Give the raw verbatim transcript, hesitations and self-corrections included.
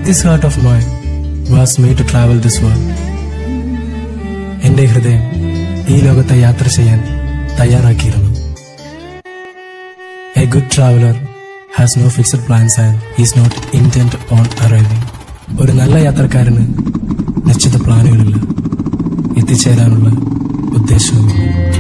This heart of mine was made to travel this world. എൻ്റെ ഹൃദയം ഈ ലോകത്തെ യാത്ര ചെയ്യാൻ തയ്യാറാക്കിയിരുന്നു. A good traveler has no fixed plans and is not intent on arriving. ഒരു നല്ല യാത്രക്കാരന് നിശ്ചിത പ്ലാനുകളില്ല, എത്തിച്ചേരാനുള്ള ഉദ്ദേശവുമില്ല.